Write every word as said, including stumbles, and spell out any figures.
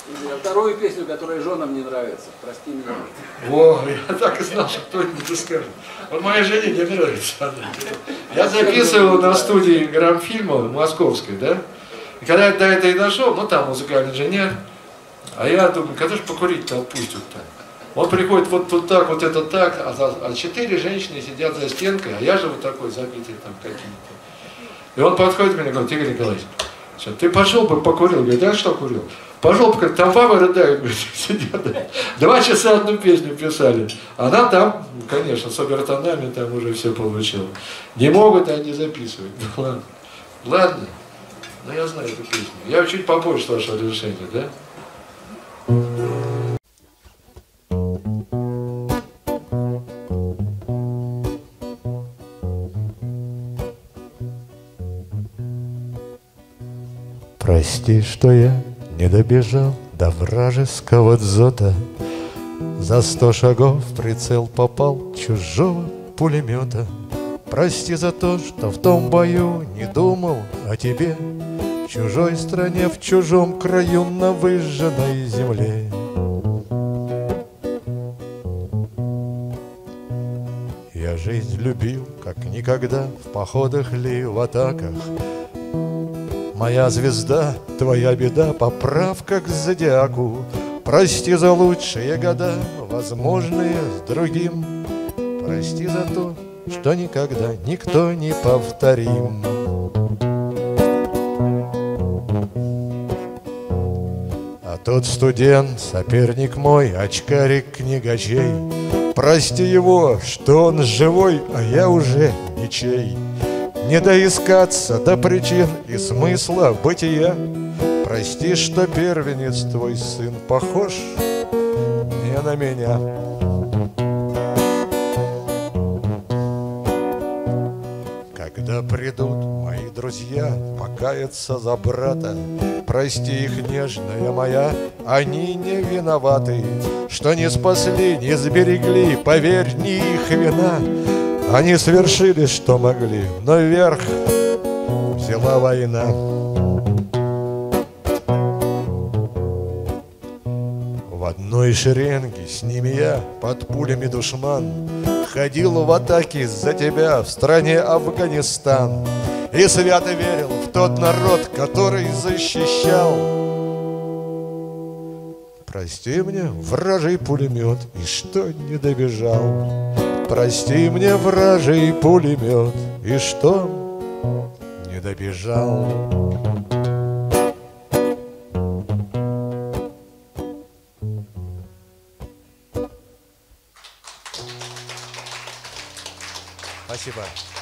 А вторую песню, которая женам не нравится. Прости меня. О, я так и знал, что кто-нибудь скажет. Вот моей жене не нравится. Я записывал на студии грамфильма московской, да? И когда я до этого и дошел, ну там музыкальный инженер, а я думаю, когда же покурить-то отпустят-то? Он приходит вот тут так, вот это так, а, а четыре женщины сидят за стенкой, а я же вот такой забитый там какие-то. И он подходит ко мне и говорит: Игорь Николаевич, ты пошел бы покурил? Говорит: да что курил? Пошел бы, там бабы рыдают, говорит, сидят. Два часа одну песню писали. Она там, конечно, с обертонами там уже все получила. Не могут, они записывают. Ну ладно. Ладно. Ну я знаю эту песню. Я чуть побольше вашего разрешения, да? Прости, что я не добежал до вражеского дзота. За сто шагов в прицел попал чужого пулемета. Прости за то, что в том бою не думал о тебе, в чужой стране, в чужом краю, на выжженной земле. Я жизнь любил, как никогда, в походах ли, в атаках. Моя звезда, твоя беда, поправка к зодиаку. Прости за лучшие года, возможные с другим. Прости за то, что никогда никто не повторим. А тот студент, соперник мой, очкарик книгачей, прости его, что он живой, а я уже ничей. Не доискаться до причин и смысла бытия. Прости, что первенец твой сын похож не на меня. Когда придут мои друзья покаяться за брата, прости их, нежная моя, они не виноваты, что не спасли, не сберегли, поверь, не их вина. Они совершили, что могли, но вверх взяла война. В одной шеренге с ними я, под пулями душман, ходил в атаке за тебя в стране Афганистан. И свято верил в тот народ, который защищал. Прости мне, вражий пулемет, и что не добежал. Прости мне, вражий пулемет, и что не добежал. Спасибо.